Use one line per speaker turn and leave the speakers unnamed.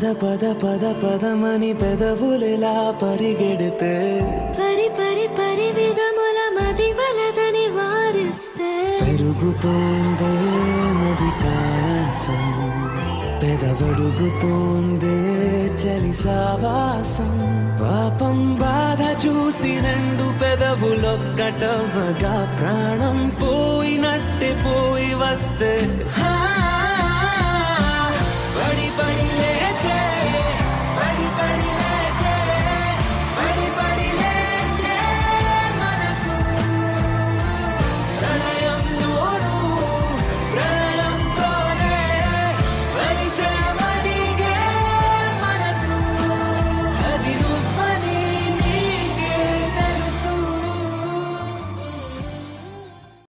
పద పద పదమని పెదవులెలా పరిగెడితే
పరి పరి పరి విధముల మది వలదని వారిస్తే
పెరుగుతోందే మదికాసం పెదవడుగుతోందే చలి సావాసం పాపం బాధ చూసి రెండు పెదవులొక్కటవ్వగా ప్రాణం పోయినట్టే పోయి వస్తే పడి పడి లేచే